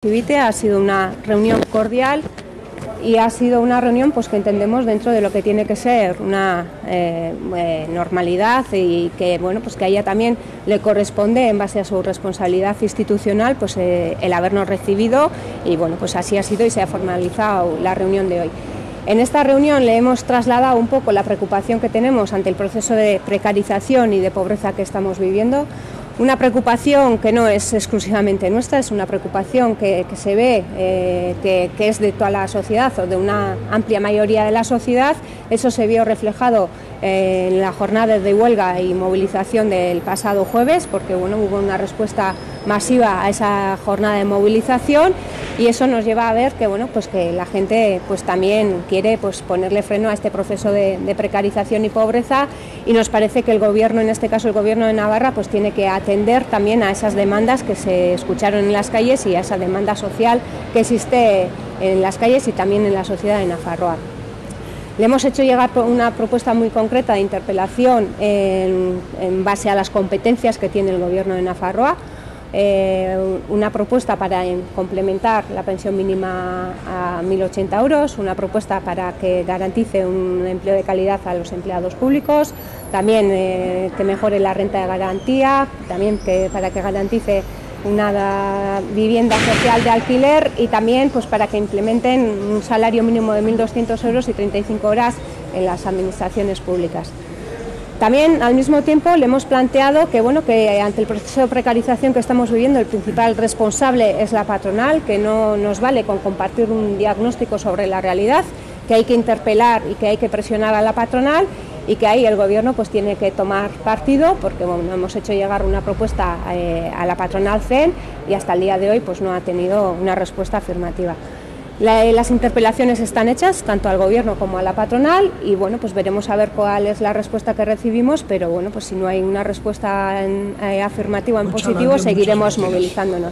Civite ha sido una reunión cordial y ha sido una reunión pues que entendemos dentro de lo que tiene que ser una normalidad y que bueno pues que a ella también le corresponde en base a su responsabilidad institucional pues el habernos recibido y bueno pues así ha sido y se ha formalizado la reunión de hoy. En esta reunión le hemos trasladado un poco la preocupación que tenemos ante el proceso de precarización y de pobreza que estamos viviendo. Una preocupación que no es exclusivamente nuestra, es una preocupación que se ve que es de toda la sociedad o de una amplia mayoría de la sociedad. Eso se vio reflejado en la jornada de huelga y movilización del pasado jueves, porque bueno, hubo una respuesta masiva a esa jornada de movilización y eso nos lleva a ver que bueno, pues que la gente pues también quiere pues ponerle freno a este proceso de precarización y pobreza, y nos parece que el gobierno, en este caso el gobierno de Navarra, pues tiene que atender también a esas demandas que se escucharon en las calles y a esa demanda social que existe en las calles y también en la sociedad de Nafarroa. Le hemos hecho llegar una propuesta muy concreta de interpelación en base a las competencias que tiene el gobierno de Nafarroa, una propuesta para complementar la pensión mínima a 1.080 euros, una propuesta para que garantice un empleo de calidad a los empleados públicos, también que mejore la renta de garantía, también para que garantice una vivienda social de alquiler y también pues para que implementen un salario mínimo de 1.200 euros y 35 horas en las administraciones públicas. También al mismo tiempo le hemos planteado que bueno, que ante el proceso de precarización que estamos viviendo el principal responsable es la patronal, que no nos vale con compartir un diagnóstico sobre la realidad, que hay que interpelar y que hay que presionar a la patronal y que ahí el gobierno pues tiene que tomar partido, porque bueno, hemos hecho llegar una propuesta a la patronal CEN y hasta el día de hoy pues no ha tenido una respuesta afirmativa. Las interpelaciones están hechas tanto al gobierno como a la patronal y bueno, pues veremos a ver cuál es la respuesta que recibimos, pero bueno, pues si no hay una respuesta afirmativa en positivo seguiremos movilizándonos.